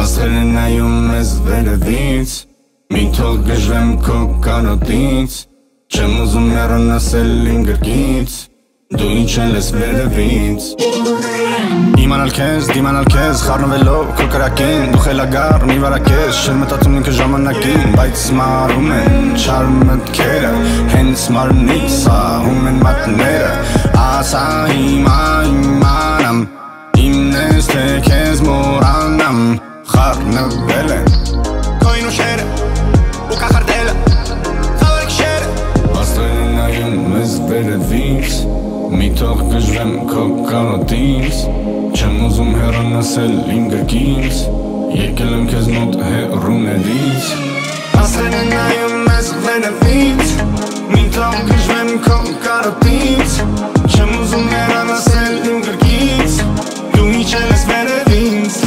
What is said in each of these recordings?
Աստղերը նայում ես վերևից Մի թող գժվեմ քո կանոտից Չեմ ուզում հեռանալ իմ գրկից Դու ինչ ես վերևից Իմանալ քեզ, դիմանալ քեզ, խառնվելով քո կրակին Դու խելագար, մի վարակ ես, չեմ մտածում ինքը ժամանակին Բայց մարում են չար մտքերը, հենց մարմնին սահում են մատները Ասա հիմա իմանամ, իմն ես թե քեզ մոռանամ Խառնվել են քոյն հուշերը ու կաոարդելը խավար գիշերը Աստղերը նայում ես վերևից Մի թող գժվեմ քո կանոտից Չեմ ուզում հեռանալ իմ գրկից Եկել եմ քեզ մոտ հեռուներից Աստղերը նայում ես վերևից Մի թող գժվեմ քո կանոտից Չեմ ուզում հեռանալ իմ գրկից Դու ինչ ես վերևից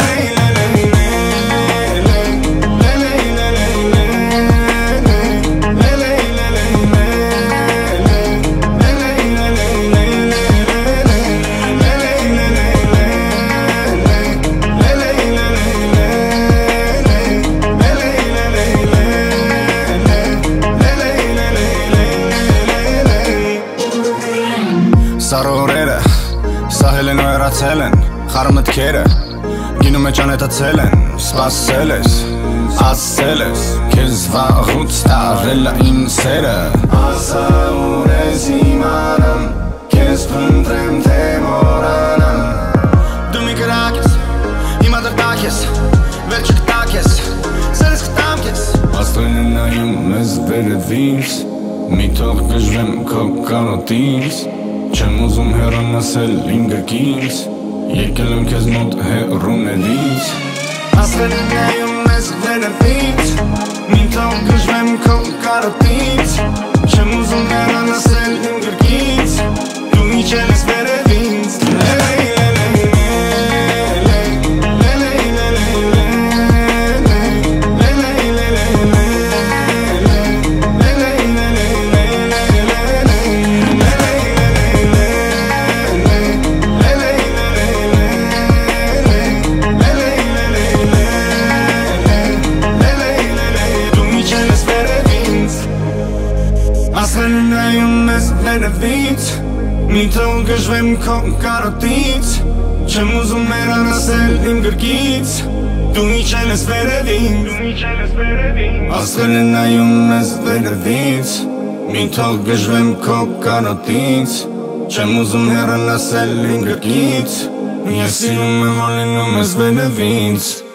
Սարորերը, սահել են ու երացել են, խառը մտքերը, գինու մեջ անետացել են, սպասել ես, ասել ես, քեզ վաղուց տարել իմ սերը Ասա ուր ես իմանամ, քեզ փնտրեմ թե մոռանամ Դու մի կրակ ես, հիմա դրտակ ես, վերջը կտակ ես, սերս կտամ քեզ Աստղերը նայում ես վերևից, մի թող գժվեմ քո կանոտից Չեմ ուզում հեռանալ իմ գրկից Եկել եմ քեզ մոտ հեռուներից Աստղերը նայում ես վերևից Մի թող գժվեմ քո կանոտից Չեմ ուզում հեռանալ իմ գրկից Դու ինչ ես վերևից Աստղերը նայում ես վերևից Մի թող գժվեմ քո կանոտից Չեմ ուզում հեռանալ իմ գրկից Դու ինչ ես վերևից Աստղերը նայում ես վերևից Մի թող գժվեմ քո կանոտից Չեմ ուզում հեռանալ իմ գրկից Ես սիրում եմ որ լինում ես վերևից